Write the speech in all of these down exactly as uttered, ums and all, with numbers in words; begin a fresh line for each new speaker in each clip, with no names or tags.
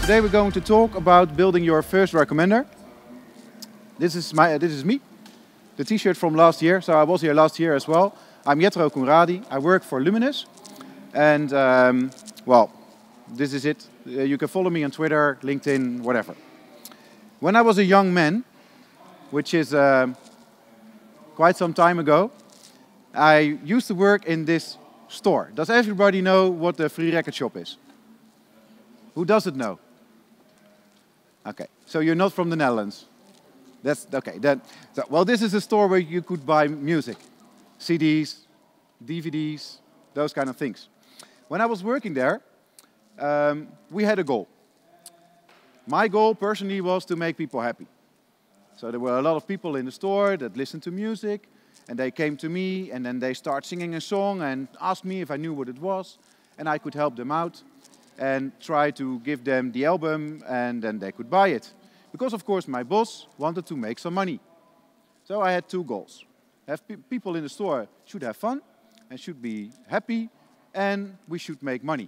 Today we're going to talk about building your first recommender. This is my, this is me, the t-shirt from last year. So I was here last year as well. I'm Jetro Conradi. I work for Luminous, and um, well, this is it. Uh, you can follow me on Twitter, LinkedIn, whatever. When I was a young man, which is uh, quite some time ago, I used to work in this store. Does everybody know what the Free Record Shop is? Who doesn't know? Okay, so you're not from the Netherlands. That's okay. Then, so, well, this is a store where you could buy music, C Ds, D V Ds, those kind of things. When I was working there, um, we had a goal. My goal personally was to make people happy. So there were a lot of people in the store that listened to music, and they came to me, and then they start singing a song and asked me if I knew what it was, and I could help them out and try to give them the album, and then they could buy it. Because of course my boss wanted to make some money. So I had two goals. Have pe people in the store should have fun and should be happy, and we should make money.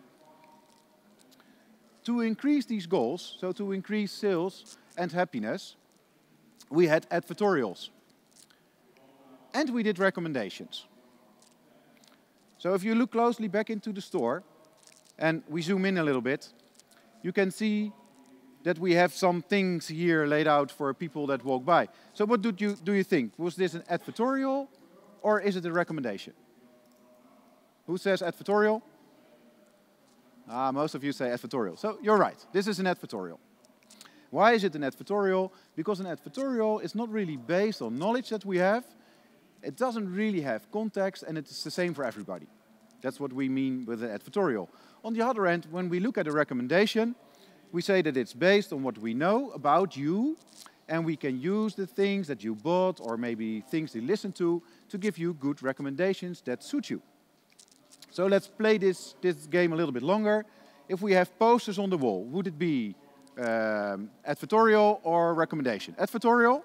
To increase these goals, so to increase sales and happiness, we had advertorials. And we did recommendations. So if you look closely back into the store, and we zoom in a little bit, you can see that we have some things here laid out for people that walk by. So what do you, do you think? Was this an advertorial or is it a recommendation? Who says advertorial? Ah, most of you say advertorial. So you're right, this is an advertorial. Why is it an advertorial? Because an advertorial is not really based on knowledge that we have. It doesn't really have context, and it's the same for everybody. That's what we mean with an advertorial. On the other end, when we look at a recommendation, we say that it's based on what we know about you, and we can use the things that you bought or maybe things you listen to to give you good recommendations that suit you. So let's play this, this game a little bit longer. If we have posters on the wall, would it be um, advertorial or recommendation? Advertorial?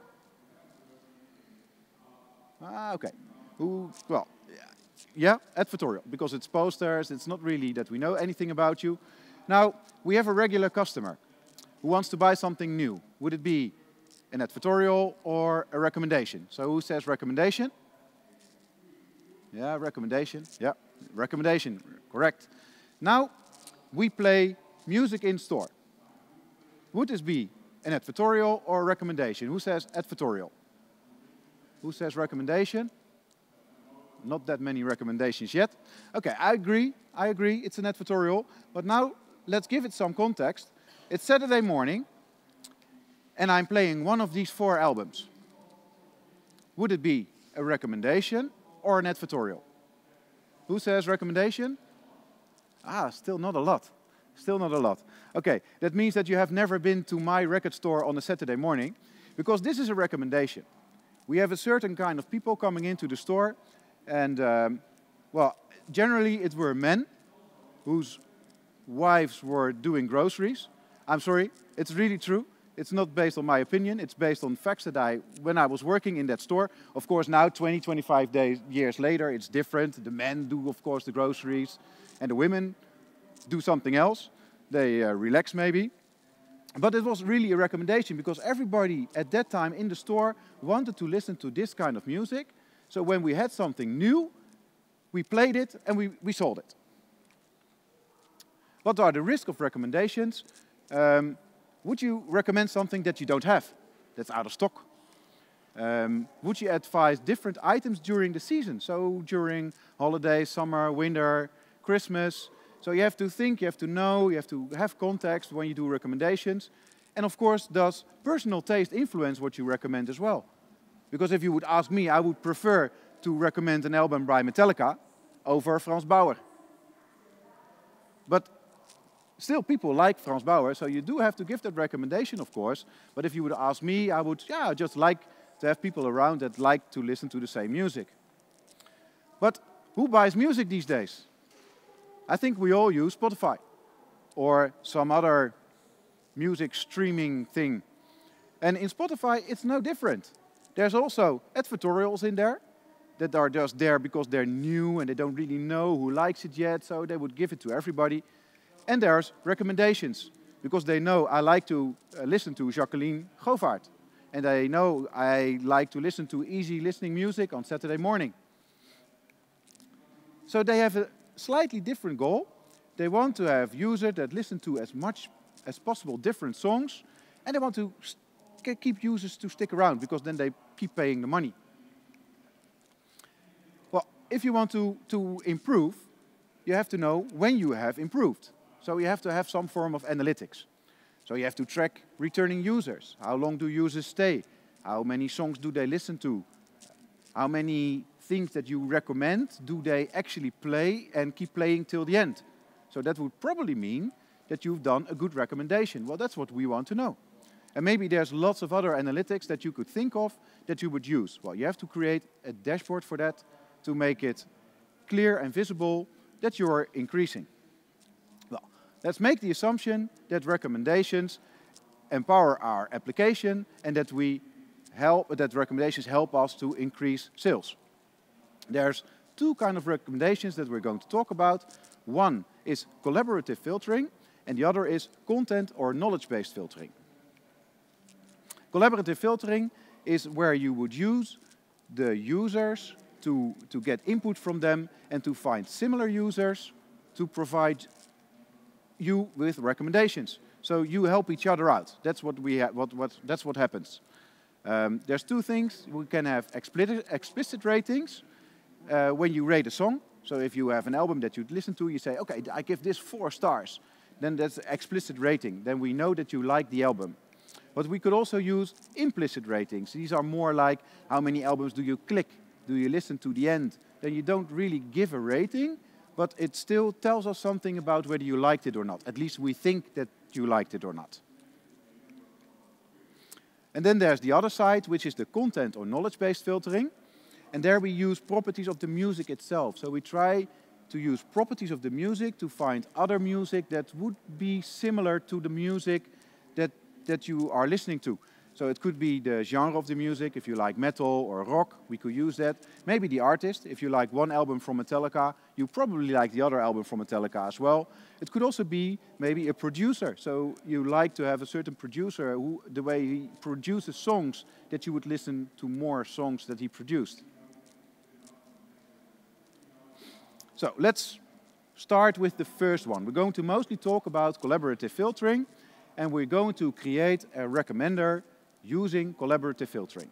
Ah, okay. Who, well, yeah, advertorial, because it's posters, it's not really that we know anything about you. Now, we have a regular customer who wants to buy something new. Would it be an advertorial or a recommendation? So who says recommendation? Yeah, recommendation, yeah, recommendation, correct. Now, we play music in store. Would this be an advertorial or a recommendation? Who says advertorial? Who says recommendation? Not that many recommendations yet. Okay, I agree, I agree, it's an advertorial. But now, let's give it some context. It's Saturday morning, and I'm playing one of these four albums. Would it be a recommendation or an advertorial? Who says recommendation? Ah, still not a lot. Still not a lot. Okay, that means that you have never been to my record store on a Saturday morning, because this is a recommendation. We have a certain kind of people coming into the store, and um, well, generally it were men whose wives were doing groceries. I'm sorry, it's really true. It's not based on my opinion, it's based on facts that I, when I was working in that store. Of course now, twenty, twenty-five days, years later, it's different. The men do, of course, the groceries, and the women do something else. They uh, relax maybe. But it was really a recommendation, because everybody at that time in the store wanted to listen to this kind of music. So when we had something new, we played it and we, we sold it. What are the risks of recommendations? Um, would you recommend something that you don't have, that's out of stock? Um, would you advise different items during the season? So during holidays, summer, winter, Christmas. So you have to think, you have to know, you have to have context when you do recommendations. And of course, does personal taste influence what you recommend as well? Because if you would ask me, I would prefer to recommend an album by Metallica over Frans Bauer. But still, people like Frans Bauer, so you do have to give that recommendation, of course. But if you would ask me, I would, yeah, just like to have people around that like to listen to the same music. But who buys music these days? I think we all use Spotify or some other music streaming thing. And in Spotify, it's no different. There's also advertorials in there that are just there because they're new and they don't really know who likes it yet, so they would give it to everybody. And there's recommendations. because they know I like to uh, listen to Jacqueline Govaert. And they know I like to listen to easy listening music on Saturday morning. So they have a slightly different goal. They want to have users that listen to as much as possible different songs, and they want to keep users to stick around, because then they keep paying the money. Well, if you want to, to improve, you have to know when you have improved. So you have to have some form of analytics. So you have to track returning users. How long do users stay? How many songs do they listen to? How many things that you recommend do they actually play and keep playing till the end? So that would probably mean that you've done a good recommendation. Well, that's what we want to know. And maybe there's lots of other analytics that you could think of that you would use. Well, you have to create a dashboard for that to make it clear and visible that you are increasing. Well, let's make the assumption that recommendations empower our application and that we help, that recommendations help us to increase sales. There's two kinds of recommendations that we're going to talk about. One is collaborative filtering, and the other is content or knowledge-based filtering. Collaborative filtering is where you would use the users to, to get input from them and to find similar users to provide you with recommendations. So you help each other out. That's what we what, what, that's what happens. Um, there's two things. We can have explicit, explicit ratings uh, when you rate a song. So if you have an album that you listen to, you say, okay, I give this four stars. Then that's explicit rating. Then we know that you like the album. But we could also use implicit ratings. These are more like how many albums do you click? Do you listen to the end? Then you don't really give a rating, but it still tells us something about whether you liked it or not. At least we think that you liked it or not. And then there's the other side, which is the content or knowledge-based filtering. And there we use properties of the music itself. So we try to use properties of the music to find other music that would be similar to the music that, that you are listening to. So it could be the genre of the music. If you like metal or rock, we could use that. Maybe the artist. If you like one album from Metallica, you probably like the other album from Metallica as well. It could also be maybe a producer. So you like to have a certain producer who, the way he produces songs, that you would listen to more songs that he produced. So let's start with the first one. We're going to mostly talk about collaborative filtering, and we're going to create a recommender using collaborative filtering.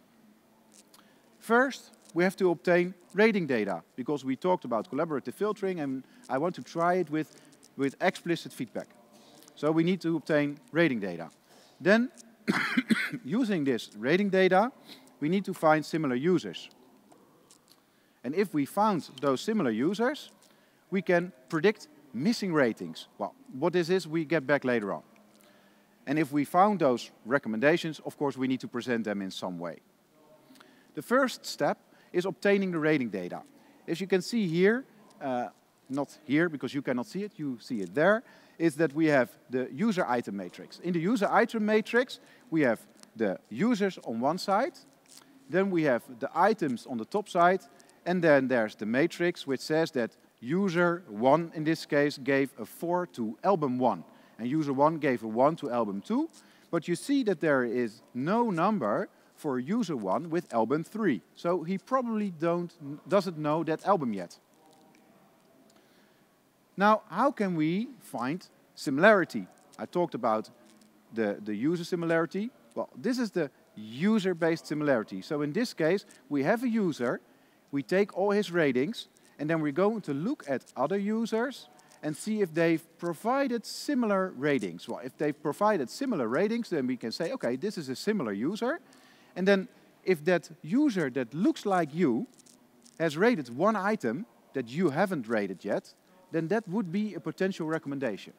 First, we have to obtain rating data, because we talked about collaborative filtering, and I want to try it with, with explicit feedback. So we need to obtain rating data. Then, using this rating data, we need to find similar users. And if we found those similar users, we can predict missing ratings. Well, what this is, we get back later on. And if we found those recommendations, of course, we need to present them in some way. The first step is obtaining the rating data. As you can see here, uh, not here because you cannot see it, you see it there, is that we have the user item matrix. In the user item matrix, we have the users on one side, then we have the items on the top side, and then there's the matrix which says that user one, in this case, gave a four to album one. And user one gave a one to album two. But you see that there is no number for user one with album three. So he probably don't, doesn't know that album yet. Now, how can we find similarity? I talked about the, the user similarity. Well, this is the user-based similarity. So in this case, we have a user. We take all his ratings, and then we're going to look at other users and see if they've provided similar ratings. Well, if they've provided similar ratings, then we can say, okay, this is a similar user. And then if that user that looks like you has rated one item that you haven't rated yet, then that would be a potential recommendation.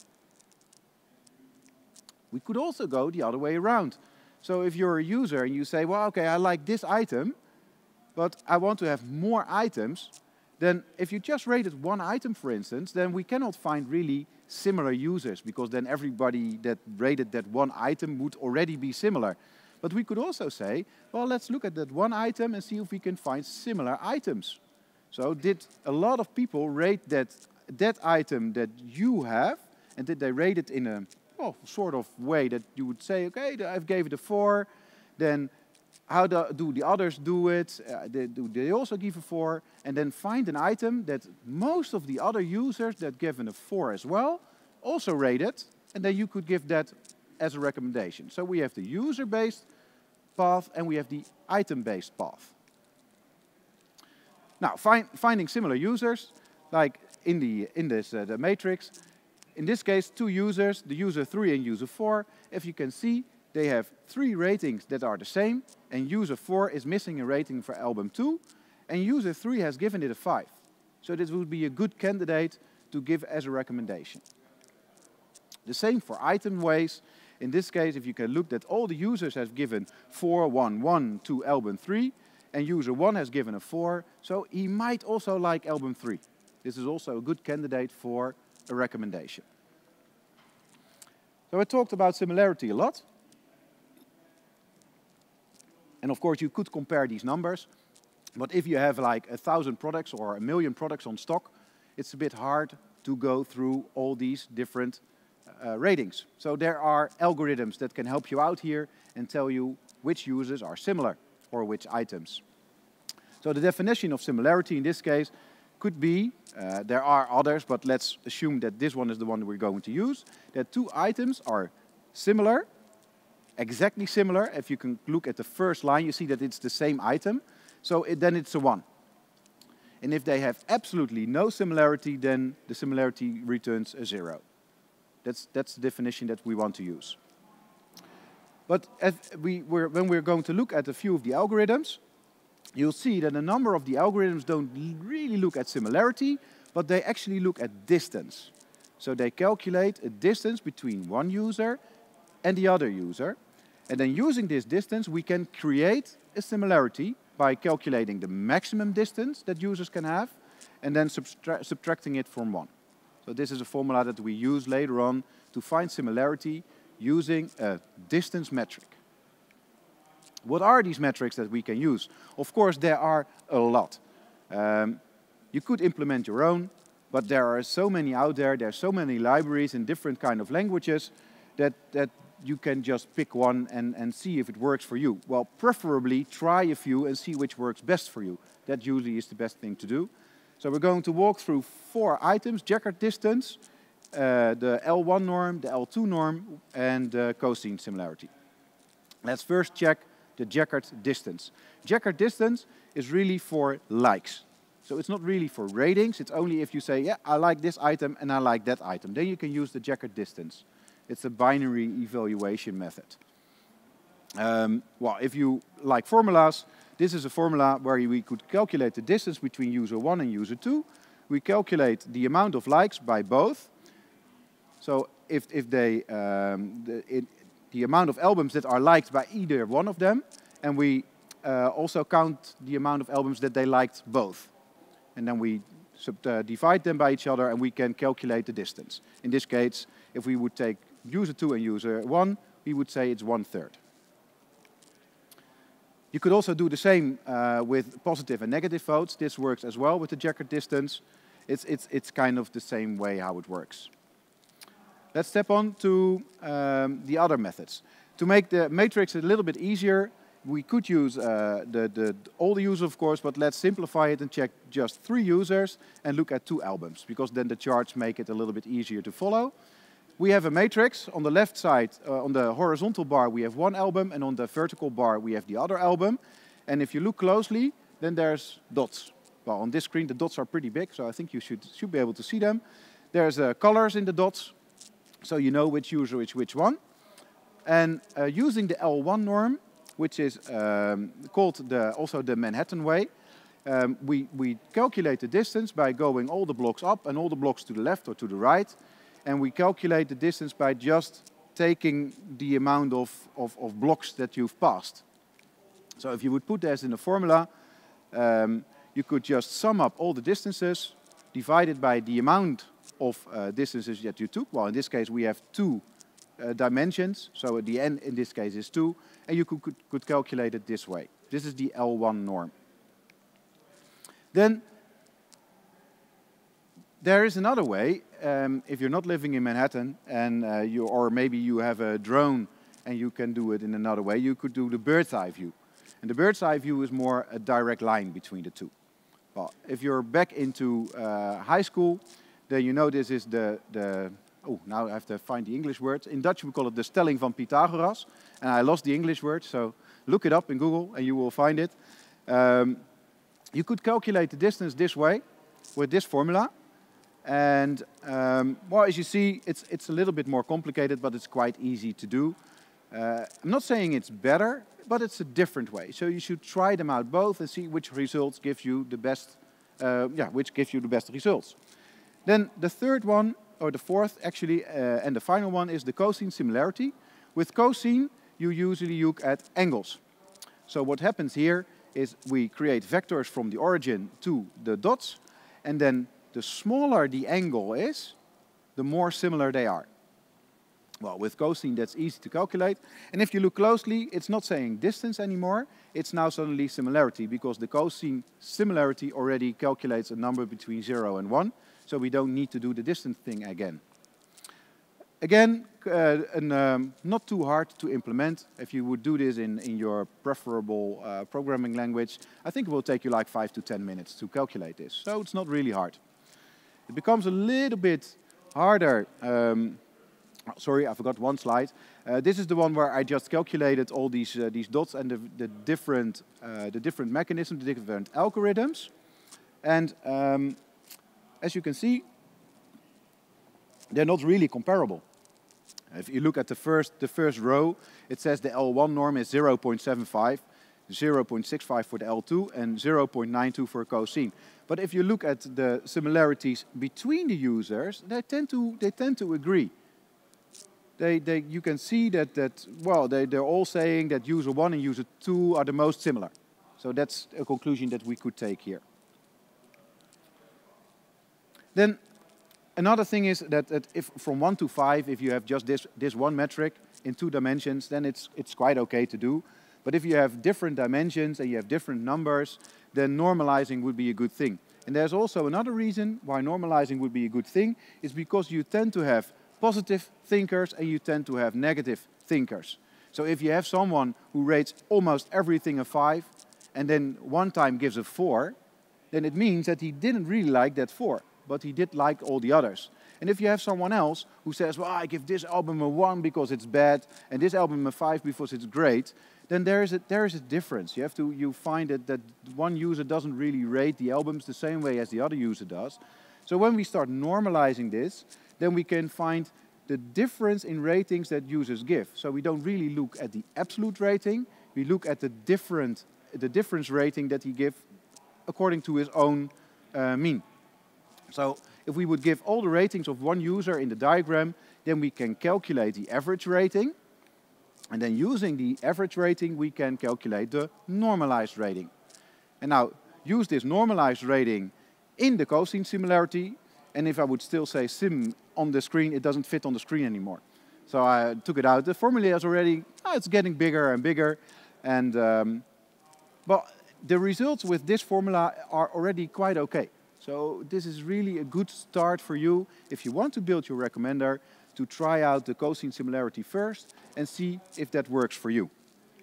We could also go the other way around. So if you're a user and you say, well, okay, I like this item, but I want to have more items, then if you just rated one item, for instance, then we cannot find really similar users, because then everybody that rated that one item would already be similar. But we could also say, well, let's look at that one item and see if we can find similar items. So did a lot of people rate that, that item that you have, and did they rate it in a well, sort of way that you would say, okay, I've gave it a four, then how do, do the others do it? Uh, they, do they also give a four? And then find an item that most of the other users that given a four as well also rated, and then you could give that as a recommendation. So we have the user-based path and we have the item-based path. Now, find, finding similar users, like in the in this uh, the matrix. In this case, two users, the user three and user four. If you can see, they have three ratings that are the same, and user four is missing a rating for album two, and user three has given it a five. So this would be a good candidate to give as a recommendation. The same for item ways. In this case, if you can look that all the users have given four, one, one to album three, and user one has given a four, so he might also like album three. This is also a good candidate for a recommendation. So I talked about similarity a lot. And of course, you could compare these numbers. But if you have like a thousand products or a million products on stock, it's a bit hard to go through all these different uh, ratings. So there are algorithms that can help you out here and tell you which users are similar or which items. So the definition of similarity in this case could be, uh, there are others, but let's assume that this one is the one we're going to use, that two items are similar, exactly similar. If you can look at the first line, you see that it's the same item. So it, then it's a one. And if they have absolutely no similarity, then the similarity returns a zero. That's, that's the definition that we want to use. But as we were, when we're going to look at a few of the algorithms, you'll see that a number of the algorithms don't really look at similarity, but they actually look at distance. So they calculate a distance between one user and the other user. And then using this distance, we can create a similarity by calculating the maximum distance that users can have and then subtra subtracting it from one. So this is a formula that we use later on to find similarity using a distance metric. What are these metrics that we can use? Of course, there are a lot. Um, you could implement your own, but there are so many out there, there are so many libraries in different kind of languages that, that you can just pick one and, and see if it works for you. Well, preferably try a few and see which works best for you. That usually is the best thing to do. So we're going to walk through four items: Jaccard distance, uh, the L one norm, the L two norm, and the cosine similarity. Let's first check the Jaccard distance. Jaccard distance is really for likes. So it's not really for ratings. It's only if you say, yeah, I like this item and I like that item. Then you can use the Jaccard distance. It's a binary evaluation method. Um, well, if you like formulas, this is a formula where we could calculate the distance between user one and user two. We calculate the amount of likes by both. So if, if they, um, the, it, the amount of albums that are liked by either one of them, and we uh, also count the amount of albums that they liked both. And then we sub, uh, divide them by each other and we can calculate the distance. In this case, if we would take user two and user one, we would say it's one third. You could also do the same uh, with positive and negative votes. This works as well with the Jaccard distance. It's, it's, it's kind of the same way how it works. Let's step on to um, the other methods. To make the matrix a little bit easier, we could use uh, the, the, all the users, of course, but let's simplify it and check just three users and look at two albums, because then the charts make it a little bit easier to follow. We have a matrix. On the left side, uh, on the horizontal bar, we have one album, and on the vertical bar, we have the other album. And if you look closely, then there's dots. Well, on this screen, the dots are pretty big, so I think you should, should be able to see them. There's uh, colors in the dots, so you know which user is which one. And uh, using the L one norm, which is um, called the, also the Manhattan way, um, we, we calculate the distance by going all the blocks up and all the blocks to the left or to the right. And we calculate the distance by just taking the amount of, of, of blocks that you've passed. So if you would put this in a formula, um, you could just sum up all the distances, divided by the amount of uh, distances that you took. Well, in this case, we have two uh, dimensions, so the n in this case is two, and you could, could, could calculate it this way. This is the L one norm. Then there is another way. Um, if you're not living in Manhattan, and uh, you, or maybe you have a drone and you can do it in another way, you could do the bird's eye view. And the bird's eye view is more a direct line between the two. Well, if you're back into uh, high school, then you know this is the, the, oh, now I have to find the English word. In Dutch we call it the stelling van Pythagoras. And I lost the English word, so look it up in Google and you will find it. Um, you could calculate the distance this way, with this formula. And, um, well, as you see, it's, it's a little bit more complicated, but it's quite easy to do. Uh, I'm not saying it's better, but it's a different way. So you should try them out both and see which results give you the best, uh, yeah, which gives you the best results. Then the third one, or the fourth actually, uh, and the final one is the cosine similarity. With cosine, you usually look at angles. So what happens here is we create vectors from the origin to the dots, and then the smaller the angle is, the more similar they are. Well, with cosine that's easy to calculate. And if you look closely, it's not saying distance anymore. It's now suddenly similarity, because the cosine similarity already calculates a number between zero and one. So we don't need to do the distance thing again. Again, uh, and, um, not too hard to implement. If you would do this in, in your preferable uh, programming language, I think it will take you like five to ten minutes to calculate this. So it's not really hard. It becomes a little bit harder. Um, Sorry, I forgot one slide. Uh, this is the one where I just calculated all these uh, these dots and the, the different uh, the different mechanisms, the different algorithms. And um, as you can see, they're not really comparable. If you look at the first the first row, it says the L one norm is zero point seven five, zero point six five for the L two, and zero point nine two for cosine. But if you look at the similarities between the users, they tend to they tend to agree. They, they, you can see that, that well, they, they're all saying that user one and user two are the most similar. So that's a conclusion that we could take here. Then another thing is that, that if from one to five, if you have just this, this one metric in two dimensions, then it's, it's quite okay to do. But if you have different dimensions and you have different numbers, then normalizing would be a good thing. And there's also another reason why normalizing would be a good thing, is because you tend to have positive thinkers and you tend to have negative thinkers. So if you have someone who rates almost everything a five and then one time gives a four, then it means that he didn't really like that four, but he did like all the others. And if you have someone else who says, well, I give this album a one because it's bad and this album a five because it's great, then there is a, there is a difference. You have to you find that, that one user doesn't really rate the albums the same way as the other user does. So when we start normalizing this, then we can find the difference in ratings that users give. So we don't really look at the absolute rating, we look at the different, the difference rating that he gives according to his own uh, mean. So if we would give all the ratings of one user in the diagram, then we can calculate the average rating. And then using the average rating, we can calculate the normalized rating. And now use this normalized rating in the cosine similarity. And if I would still say sim on the screen, it doesn't fit on the screen anymore. So I took it out. The formula is already, oh, it's getting bigger and bigger. And um, but the results with this formula are already quite okay. So this is really a good start for you if you want to build your recommender, to try out the cosine similarity first and see if that works for you.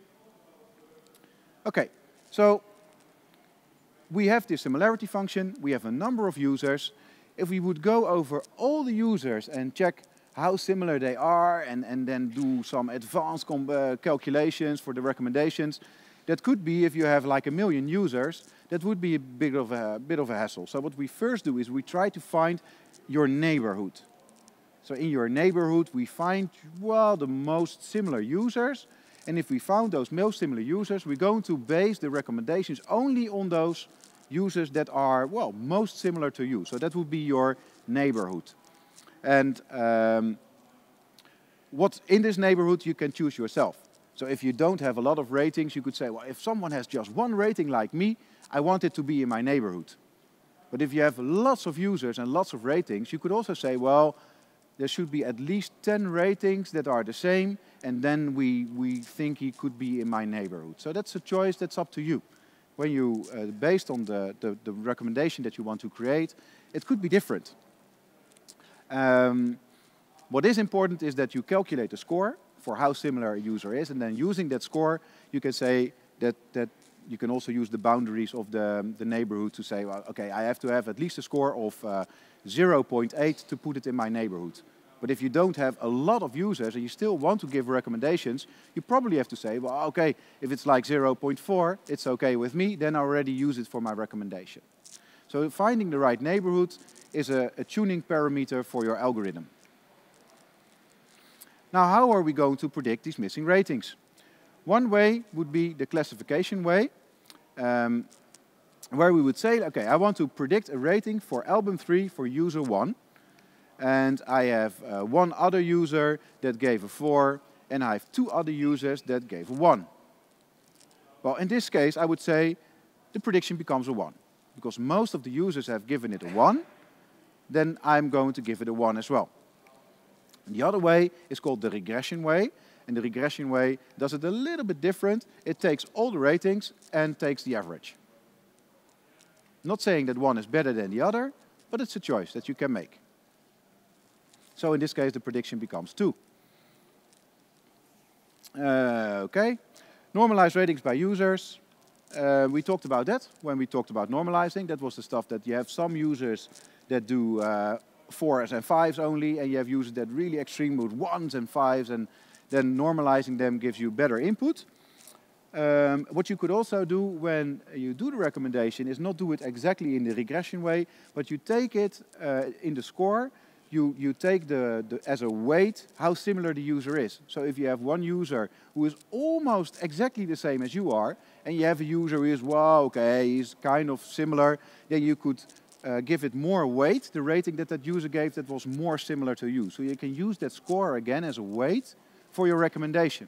Okay, so we have this similarity function, we have a number of users. If we would go over all the users and check how similar they are and, and then do some advanced com uh, calculations for the recommendations, that could be, if you have like a million users, that would be a bit of a, bit of a hassle. So what we first do is we try to find your neighborhood. So in your neighborhood we find, well, the most similar users. And if we found those most similar users, we're going to base the recommendations only on those users that are, well, most similar to you. So that would be your neighborhood. And um, what's in this neighborhood you can choose yourself. So if you don't have a lot of ratings, you could say, well, if someone has just one rating like me, I want it to be in my neighborhood. But if you have lots of users and lots of ratings, you could also say, well, there should be at least ten ratings that are the same, and then we, we think he could be in my neighborhood. So that's a choice that's up to you. When you, uh, based on the, the, the recommendation that you want to create, it could be different. Um, what is important is that you calculate the score for how similar a user is, and then using that score, you can say that, that you can also use the boundaries of the, the neighborhood to say, well, okay, I have to have at least a score of uh, zero point eight to put it in my neighborhood. But if you don't have a lot of users and you still want to give recommendations, you probably have to say, well, okay, if it's like zero point four, it's okay with me, then I already use it for my recommendation. So finding the right neighborhood is a, a tuning parameter for your algorithm. Now, how are we going to predict these missing ratings? One way would be the classification way, um, where we would say, okay, I want to predict a rating for album three for user one. And I have uh, one other user that gave a four, and I have two other users that gave a one. Well, in this case, I would say the prediction becomes a one. Because most of the users have given it a one, then I'm going to give it a one as well. And the other way is called the regression way. And the regression way does it a little bit different. It takes all the ratings and takes the average. Not saying that one is better than the other, but it's a choice that you can make. So in this case, the prediction becomes two. Uh, okay, normalized ratings by users. Uh, we talked about that when we talked about normalizing. That was the stuff that you have some users that do uh, fours and fives only, and you have users that really extreme with ones and fives, and then normalizing them gives you better input. Um, what you could also do when you do the recommendation is not do it exactly in the regression way, but you take it uh, in the score. You, you take the, the, as a weight how similar the user is. So if you have one user who is almost exactly the same as you are, and you have a user who is, wow, okay, he's kind of similar, then you could uh, give it more weight, the rating that that user gave that was more similar to you. So you can use that score again as a weight for your recommendation.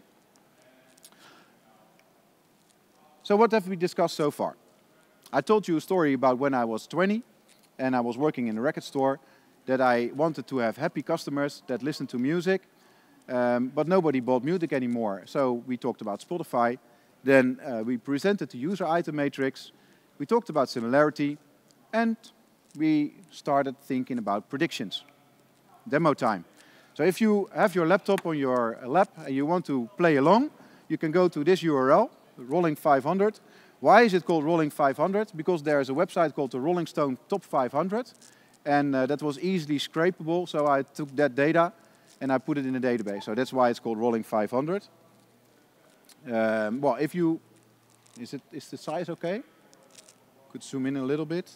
So what have we discussed so far? I told you a story about when I was twenty and I was working in a record store, that I wanted to have happy customers that listened to music, um, but nobody bought music anymore. So we talked about Spotify. Then uh, we presented the user item matrix. We talked about similarity, and we started thinking about predictions. Demo time. So if you have your laptop on your lap and you want to play along, you can go to this U R L, Rolling five hundred. Why is it called Rolling five hundred? Because there is a website called the Rolling Stone Top five hundred. And uh, that was easily scrapable, so I took that data and I put it in a database. So that's why it's called Rolling five hundred. Um, well, if you, is it is the size okay? Could zoom in a little bit.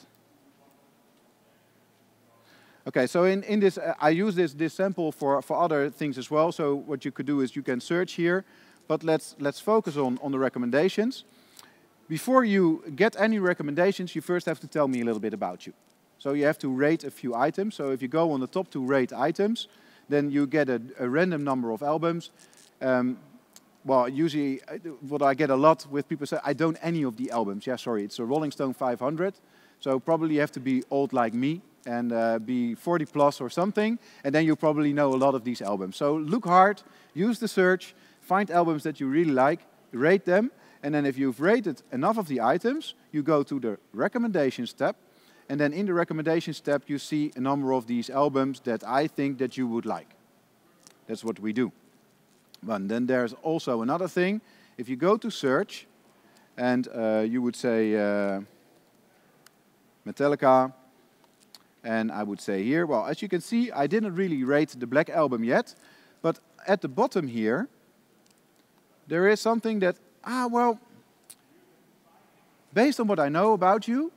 Okay, so in in this, uh, I use this this sample for for other things as well. So what you could do is you can search here, but let's let's focus on on the recommendations. Before you get any recommendations, you first have to tell me a little bit about you. So you have to rate a few items. So if you go on the top to rate items, then you get a, a random number of albums. Um, well, usually what I get a lot with people say, I don't any of the albums. Yeah, sorry, it's a Rolling Stone five hundred. So probably you have to be old like me and uh, be forty plus or something. And then you probably know a lot of these albums. So look hard, use the search, find albums that you really like, rate them. And then if you've rated enough of the items, you go to the recommendations tab. And then in the recommendations tab, you see a number of these albums that I think that you would like. That's what we do. But then there's also another thing. If you go to search, and uh, you would say uh, Metallica, and I would say here, well, as you can see, I didn't really rate the Black Album yet, but at the bottom here, there is something that, ah, well, based on what I know about you,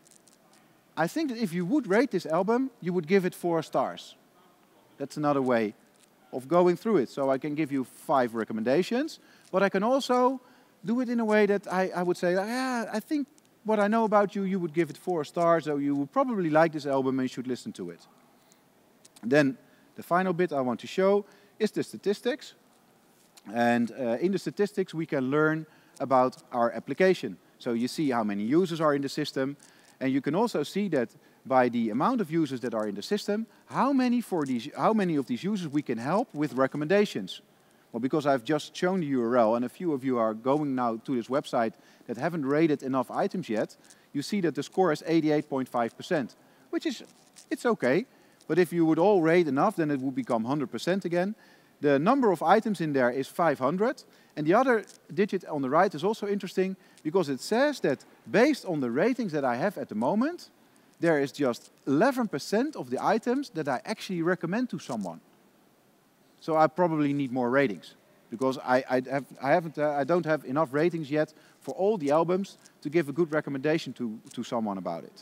I think that if you would rate this album, you would give it four stars. That's another way of going through it. So I can give you five recommendations, but I can also do it in a way that I, I would say, yeah, I think what I know about you, you would give it four stars, so you would probably like this album and you should listen to it. Then the final bit I want to show is the statistics. And uh, in the statistics, we can learn about our application. So you see how many users are in the system. And you can also see that by the amount of users that are in the system, how many, for these, how many of these users we can help with recommendations. Well, because I've just shown the U R L, and a few of you are going now to this website that haven't rated enough items yet, you see that the score is eighty-eight point five percent, which is, it's okay. But if you would all rate enough, then it would become one hundred percent again. The number of items in there is five hundred. And the other digit on the right is also interesting because it says that based on the ratings that I have at the moment, there is just eleven percent of the items that I actually recommend to someone. So I probably need more ratings because I, I, have, I, haven't, uh, I don't have enough ratings yet for all the albums to give a good recommendation to, to someone about it.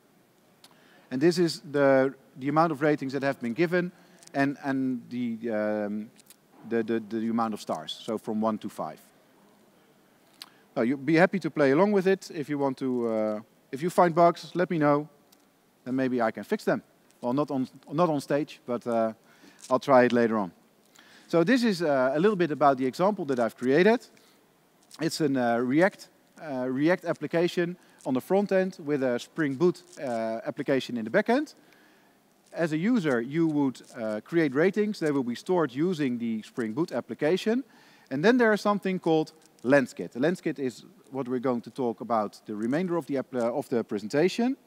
And this is the, the amount of ratings that have been given and, and the, um, the, the, the amount of stars, so from one to five. Now, you'll be happy to play along with it. If you want to, uh, if you find bugs, let me know. Then maybe I can fix them. Well, not on, not on stage, but uh, I'll try it later on. So this is uh, a little bit about the example that I've created. It's a uh, React, uh, React application on the front end with a Spring Boot uh, application in the back end. As a user, you would uh, create ratings. They will be stored using the Spring Boot application. And then there is something called LensKit. The LensKit is what we're going to talk about the remainder of the, app, uh, of the presentation.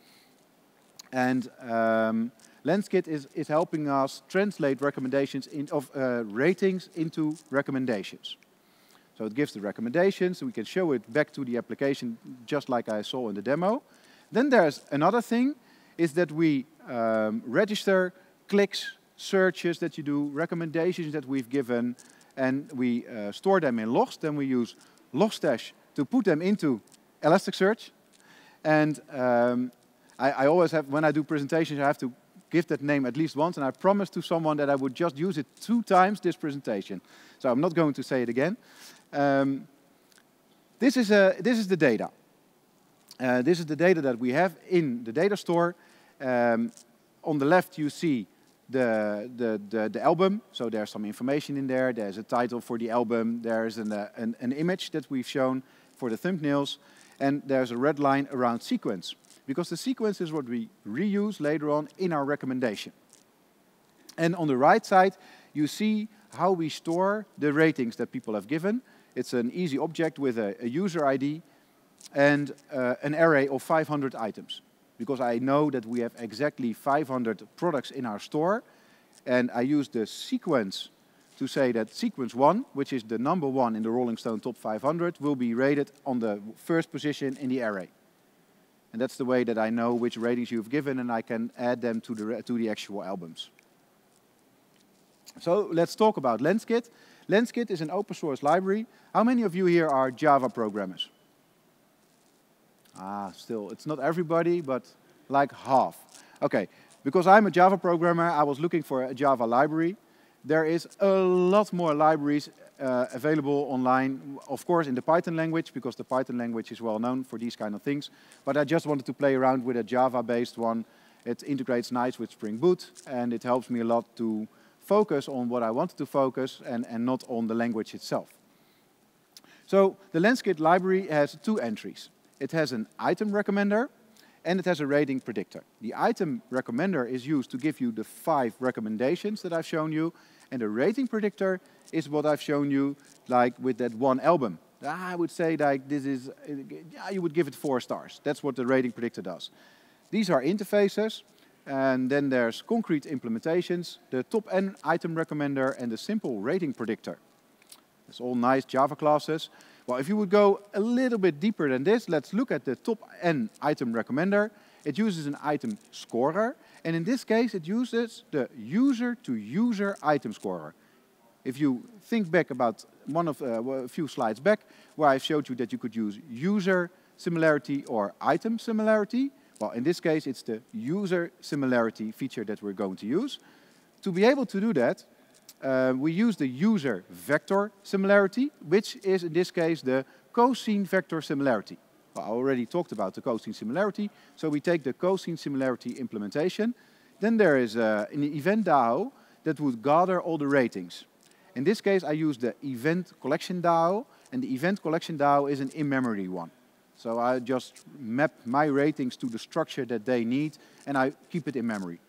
And um, LensKit is, is helping us translate recommendations in, of uh, ratings into recommendations. So it gives the recommendations, so we can show it back to the application just like I saw in the demo. Then there's another thing, is that we um, register clicks, searches that you do, recommendations that we've given, and we uh, store them in logs. Then we use Logstash to put them into Elasticsearch. And um, I, I always have, when I do presentations, I have to give that name at least once, and I promised to someone that I would just use it two times this presentation. So I'm not going to say it again. Um, this, is a, this is the data. Uh, this is the data that we have in the data store. Um, on the left you see the, the, the, the album, so there's some information in there, there's a title for the album, there's an, uh, an, an image that we've shown for the thumbnails, and there's a red line around sequence, because the sequence is what we reuse later on in our recommendation. And on the right side you see how we store the ratings that people have given. It's an easy object with a, a user I D and uh, an array of five hundred items. Because I know that we have exactly five hundred products in our store. And I use the sequence to say that sequence one, which is the number one in the Rolling Stone Top five hundred, will be rated on the first position in the array. And that's the way that I know which ratings you've given, and I can add them to the, to the actual albums. So let's talk about LensKit. LensKit is an open source library. How many of you here are Java programmers? Ah, still, it's not everybody, but like half. Okay, because I'm a Java programmer, I was looking for a Java library. There is a lot more libraries uh, available online, of course in the Python language, because the Python language is well known for these kind of things. But I just wanted to play around with a Java-based one. It integrates nice with Spring Boot, and it helps me a lot to focus on what I wanted to focus and, and not on the language itself. So the LensKit library has two entries. It has an item recommender and it has a rating predictor. The item recommender is used to give you the five recommendations that I've shown you, and the rating predictor is what I've shown you, like with that one album. I would say like this is, yeah, you would give it four stars. That's what the rating predictor does. These are interfaces, and then there's concrete implementations, the top N item recommender and the simple rating predictor. It's all nice Java classes. Well, if you would go a little bit deeper than this, let's look at the top N item recommender. It uses an item scorer, and in this case it uses the user-to-user item scorer. If you think back about one of uh, a few slides back, where I showed you that you could use user similarity or item similarity, well, in this case it's the user similarity feature that we're going to use. To be able to do that, Uh, we use the user vector similarity, which is in this case the cosine vector similarity. Well, I already talked about the cosine similarity, so we take the cosine similarity implementation. Then there is uh, an event D A O that would gather all the ratings. In this case, I use the event collection D A O, and the event collection D A O is an in-memory one. So I just map my ratings to the structure that they need, and I keep it in memory.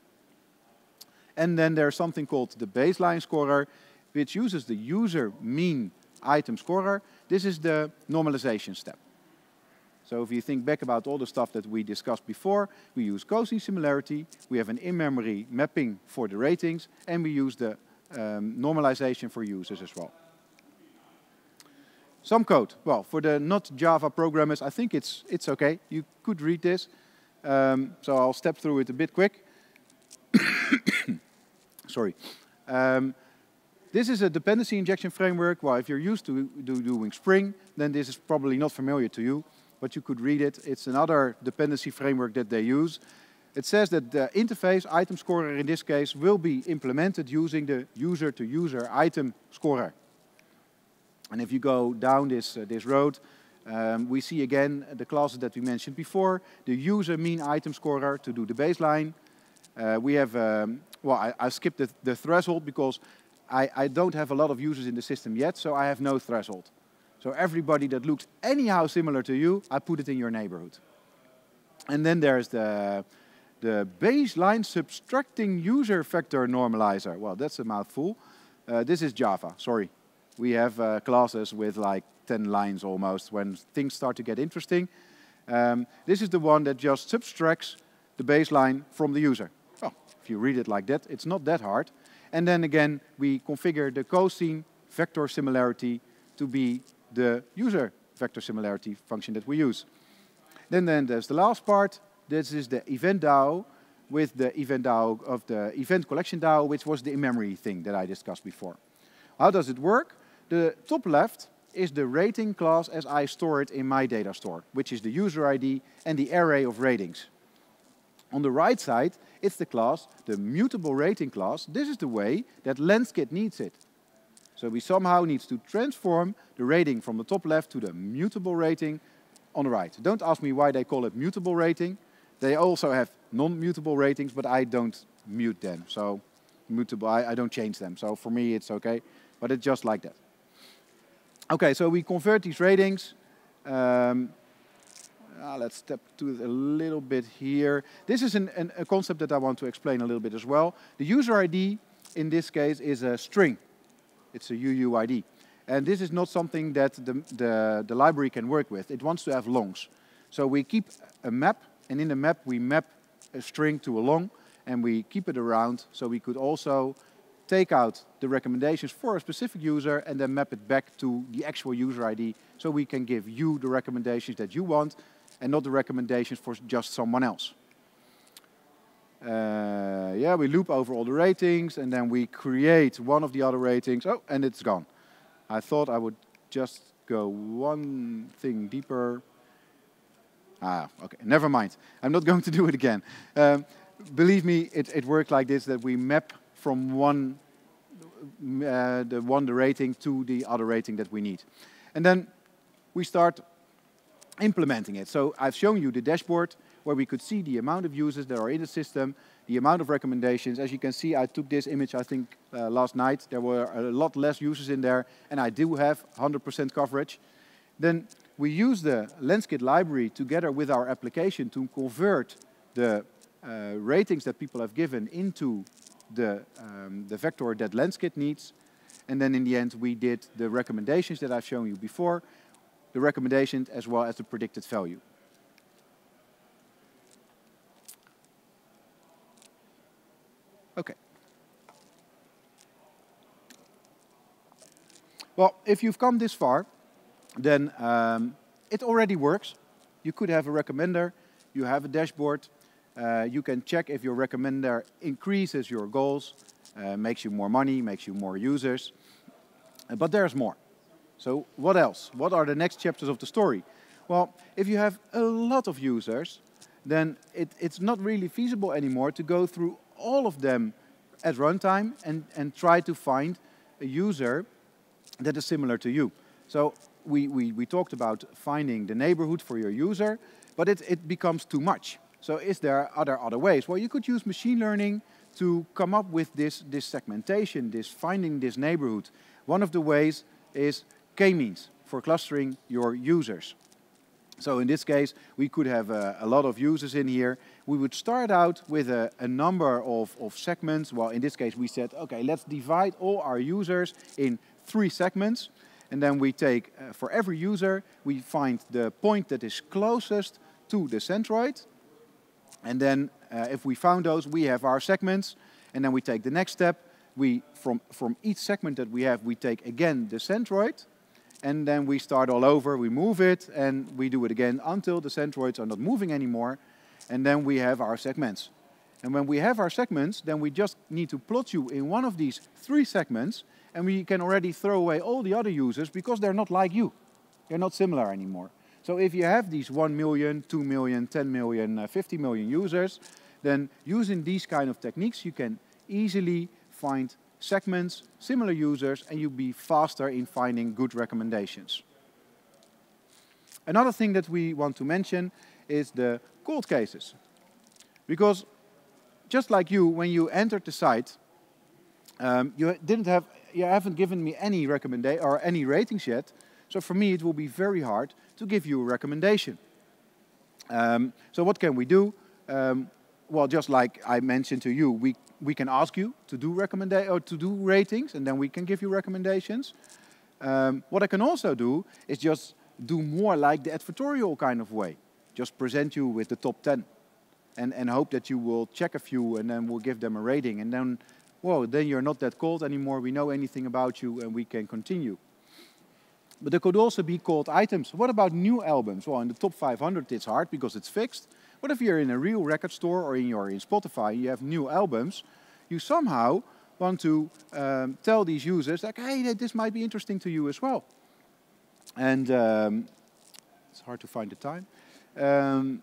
And then there's something called the baseline scorer, which uses the user mean item scorer. This is the normalization step. So if you think back about all the stuff that we discussed before, we use Cozy similarity, we have an in-memory mapping for the ratings, and we use the um, normalization for users as well. Some code. Well, for the not Java programmers, I think it's, it's okay. You could read this. Um, so I'll step through it a bit quick. Sorry. Um, this is a dependency injection framework. Well, if you're used to do, doing Spring, then this is probably not familiar to you, but you could read it. It's another dependency framework that they use. It says that the interface item scorer in this case will be implemented using the user-to-user item scorer. And if you go down this, uh, this road, um, we see again the classes that we mentioned before, the user mean item scorer to do the baseline. Uh, we have, um, well, I, I skipped the, the threshold because I, I don't have a lot of users in the system yet, so I have no threshold. So everybody that looks anyhow similar to you, I put it in your neighborhood. And then there's the, the baseline subtracting user vector normalizer. Well, that's a mouthful. Uh, this is Java, sorry. We have uh, classes with like ten lines almost when things start to get interesting. Um, this is the one that just subtracts the baseline from the user. Well, if you read it like that, it's not that hard. And then again, we configure the cosine vector similarity to be the user vector similarity function that we use. Then, then there's the last part. This is the event D A O with the event D A O of the event collection D A O, which was the in-memory thing that I discussed before. How does it work? The top left is the rating class as I store it in my data store, which is the user I D and the array of ratings. On the right side, it's the class, the mutable rating class. This is the way that Lenskit needs it. So we somehow need to transform the rating from the top left to the mutable rating on the right. Don't ask me why they call it mutable rating. They also have non-mutable ratings, but I don't mute them. So mutable, I, I don't change them. So for me, it's okay, but it's just like that. Okay, so we convert these ratings. Um, uh, let's step to it a little bit here. This is an, an, a concept that I want to explain a little bit as well. The user I D in this case is a string. It's a U U I D. And this is not something that the, the, the library can work with. It wants to have longs. So we keep a map, and in the map we map a string to a long, and we keep it around, so we could also take out the recommendations for a specific user and then map it back to the actual user I D, so we can give you the recommendations that you want and not the recommendations for just someone else. Uh, yeah, we loop over all the ratings and then we create one of the other ratings. Oh, and it's gone. I thought I would just go one thing deeper. Ah, okay, never mind. I'm not going to do it again. Um, believe me, it, it worked like this, that we map from one, uh, the one the rating to the other rating that we need. And then we start implementing it. So I've shown you the dashboard where we could see the amount of users that are in the system, the amount of recommendations. As you can see, I took this image, I think, uh, last night. There were a lot less users in there, and I do have one hundred percent coverage. Then we use the Lenskit library together with our application to convert the uh, ratings that people have given into the, um, the vector that Lenskit needs. And then in the end, we did the recommendations that I've shown you before, the recommendations as well as the predicted value. Okay. Well, if you've come this far, then um, it already works. You could have a recommender, you have a dashboard, uh, you can check if your recommender increases your goals, uh, makes you more money, makes you more users, uh, but there's more. So what else? What are the next chapters of the story? Well, if you have a lot of users, then it, it's not really feasible anymore to go through all of them at runtime and, and try to find a user that is similar to you. So we, we, we talked about finding the neighborhood for your user, but it, it becomes too much. So is there other, other ways? Well, you could use machine learning to come up with this, this segmentation, this finding this neighborhood. One of the ways is k-means for clustering your users. So in this case, we could have a, a lot of users in here. We would start out with a, a number of, of segments. Well, in this case, we said, okay, let's divide all our users in three segments. And then we take, uh, for every user, we find the point that is closest to the centroid. And then uh, if we found those, we have our segments. And then we take the next step. We, from, from each segment that we have, we take again the centroid. And then we start all over, we move it, and we do it again until the centroids are not moving anymore. And then we have our segments. And when we have our segments, then we just need to plot you in one of these three segments, and we can already throw away all the other users because they're not like you. They're not similar anymore. So if you have these one million, two million, ten million, uh, fifty million users, then using these kind of techniques, you can easily find segments, similar users, and you'll be faster in finding good recommendations. Another thing that we want to mention is the cold cases. Because just like you, when you entered the site, um, you didn't have, you haven't given me any recommendation or any ratings yet. So for me, it will be very hard to give you a recommendation. Um, so what can we do? Um, well, just like I mentioned to you, we we can ask you to do recommenda or to do ratings, and then we can give you recommendations. Um, what I can also do is just do more like the advertorial kind of way. Just present you with the top ten, and and hope that you will check a few, and then we'll give them a rating, and then, well, then you're not that cold anymore. We know anything about you, and we can continue. But there could also be cold items. What about new albums? Well, in the top five hundred, it's hard because it's fixed. But if you're in a real record store or in your in Spotify, you have new albums, you somehow want to um, tell these users like, hey, this might be interesting to you as well. And um, it's hard to find the time. Um,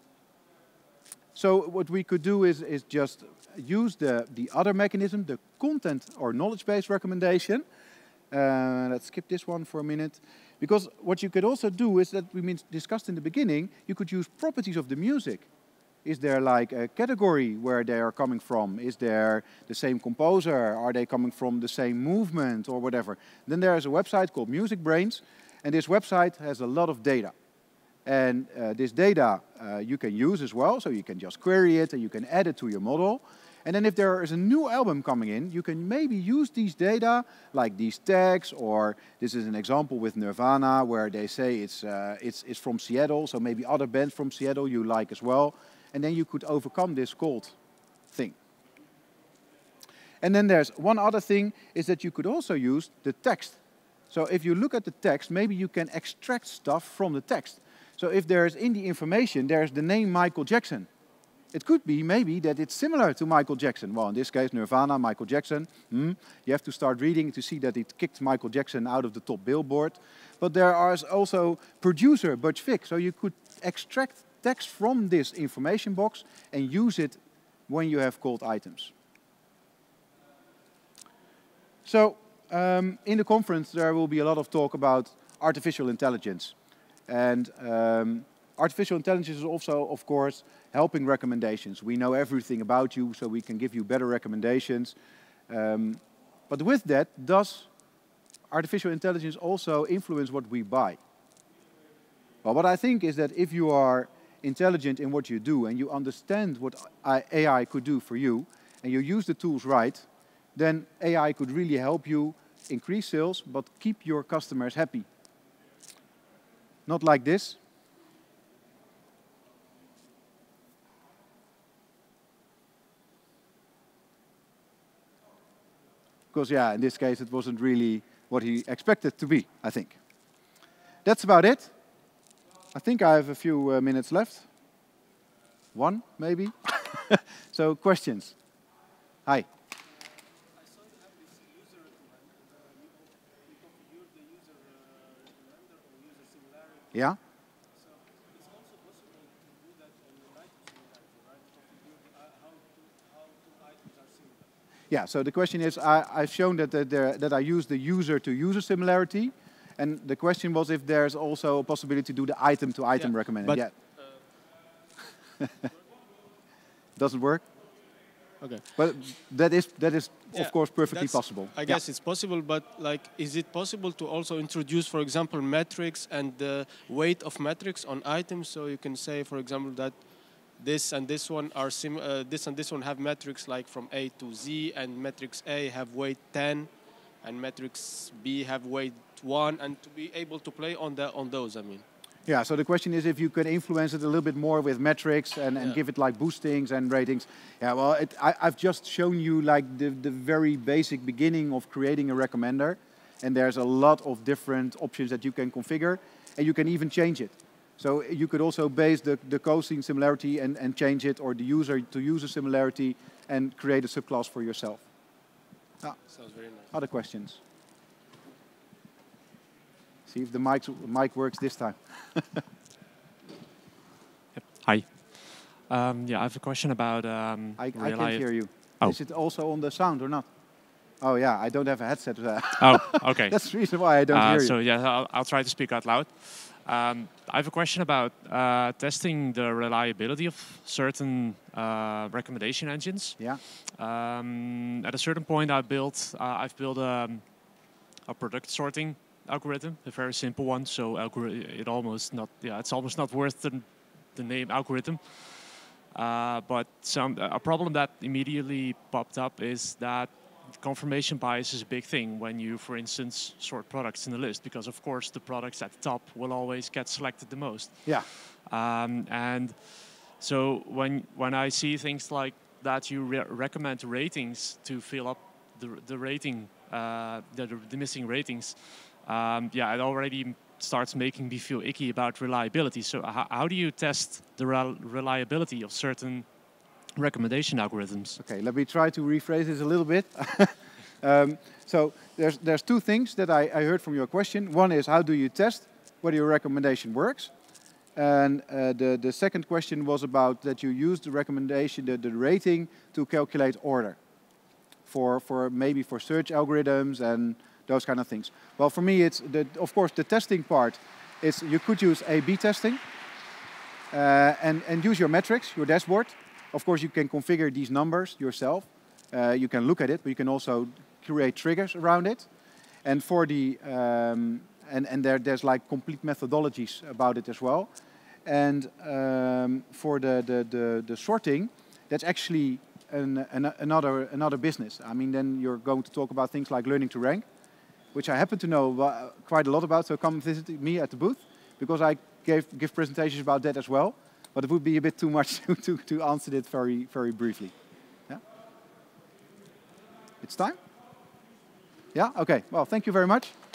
so what we could do is, is just use the, the other mechanism, the content or knowledge-based recommendation. Uh, let's skip this one for a minute. Because what you could also do is that we discussed in the beginning, you could use properties of the music. Is there like a category where they are coming from? Is there the same composer? Are they coming from the same movement or whatever? Then there is a website called MusicBrainz, and this website has a lot of data. And uh, this data uh, you can use as well, so you can just query it and you can add it to your model. And then if there is a new album coming in, you can maybe use these data, like these tags, or this is an example with Nirvana, where they say it's, uh, it's, it's from Seattle, so maybe other bands from Seattle you like as well. And then you could overcome this cold thing. And then there's one other thing, is that you could also use the text. So if you look at the text, maybe you can extract stuff from the text. So if there's in the information, there's the name Michael Jackson. It could be maybe that it's similar to Michael Jackson. Well, in this case, Nirvana, Michael Jackson. Hmm. You have to start reading to see that it kicked Michael Jackson out of the top Billboard. But there is also producer Butch Vig. So you could extract text from this information box and use it when you have cold items. So um, in the conference there will be a lot of talk about artificial intelligence. And um, artificial intelligence is also, of course, helping recommendations. We know everything about you, so we can give you better recommendations. Um, but with that, does artificial intelligence also influence what we buy? Well, what I think is that if you are intelligent in what you do and you understand what A I could do for you and you use the tools right, then A I could really help you increase sales but keep your customers happy. Not like this. Because yeah, in this case it wasn't really what he expected to be, I think. That's about it. I think I have a few uh, minutes left. One, maybe. So, questions? Hi. I saw you have this user recommender. Uh, you, you configure the user uh, recommender or user similarity. Yeah. So it's also possible to do that on the item similarity, right? Configure the, uh, how, to, how two items are similar. Yeah. So the question is, I, I've shown that that, there, that I use the user-to-user similarity. And the question was if there's also a possibility to do the item-to-item yeah, recommender. But, yeah. Uh, Doesn't work? Okay. But that is, that is yeah, of course, perfectly possible.
I guess yeah. It's possible, but like, is it possible to also introduce, for example, metrics and the weight of metrics on items? So you can say, for example, that this and this one are sim uh, this and this one have metrics like from A to Z, and metrics A have weight ten. and metrics B have weight one, and to be able to play on the on those. I mean.
Yeah, so the question is if you could influence it a little bit more with metrics and, and
Yeah.
give it like boostings and ratings. Yeah, well, it, I, I've just shown you like the, the very basic beginning of creating a recommender. And there's a lot of different options that you can configure. And you can even change it. So you could also base the, the cosine similarity and, and change it, or the user to user similarity and create a subclass for yourself. Ah,
Sounds very nice.
other questions? See if the mic, mic works this time.
Yep. Hi. Um, yeah, I have a question about um,
I, I
reali-
can't hear you.
Oh.
Is it also on the sound or not? Oh yeah, I don't have a headset.
Oh, okay.
That's the reason why I don't
Uh,
hear you.
so yeah, I'll, I'll try to speak out loud. Um, I have a question about uh, testing the reliability of certain uh, recommendation engines.
Yeah.
Um, at a certain point, I built, uh, I've built um, a product sorting algorithm, a very simple one. So algori- it almost not, yeah, it's almost not worth the, the name algorithm. Uh, but some a problem that immediately popped up is that confirmation bias is a big thing when you, for instance, sort products in the list, because of course the products at the top will always get selected the most.
Yeah.
Um, and so when when I see things like that, you re recommend ratings to fill up the the rating, uh, the, the missing ratings. Um, yeah, it already starts making me feel icky about reliability. So how, how do you test the rel reliability of certain recommendation algorithms?
Okay, let me try to rephrase this a little bit. um, so there's there's two things that I, I heard from your question. One is how do you test whether your recommendation works, and uh, the the second question was about that you use the recommendation, the, the rating, to calculate order for for maybe for search algorithms and those kind of things. Well, for me, it's the of course the testing part. Is you could use A B testing uh, and and use your metrics, your dashboard. Of course, you can configure these numbers yourself. Uh, you can look at it, but you can also create triggers around it. And for the um, and and there there's like complete methodologies about it as well. And um, for the, the the the sorting, that's actually an, an, another another business. I mean, then you're going to talk about things like learning to rank, which I happen to know uh, quite a lot about. So come visit me at the booth, because I gave give presentations about that as well. But it would be a bit too much to, to, to answer it very, very briefly. Yeah? It's time? Yeah? Okay. Well, thank you very much.